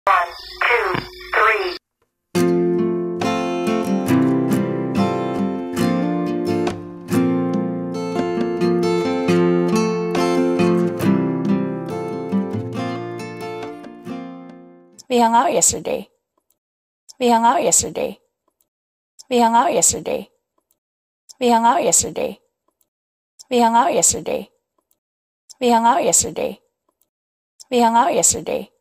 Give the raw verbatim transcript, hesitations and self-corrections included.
One, two, three. We hung out yesterday. We hung out yesterday. We hung out yesterday. We hung out yesterday. We hung out yesterday. We hung out yesterday. We hung out yesterday.